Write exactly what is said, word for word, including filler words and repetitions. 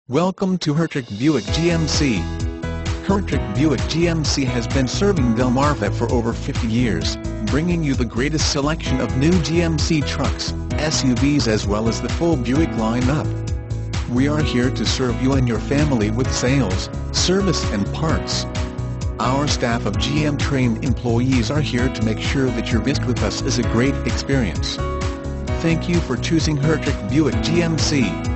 Welcome to Hertrich Buick G M C. Hertrich Buick G M C has been serving Delmarva for over fifty years, bringing you the greatest selection of new G M C trucks, S U Vs as well as the full Buick lineup. We are here to serve you and your family with sales, service and parts. Our staff of G M trained employees are here to make sure that your visit with us is a great experience. Thank you for choosing Hertrich Buick G M C.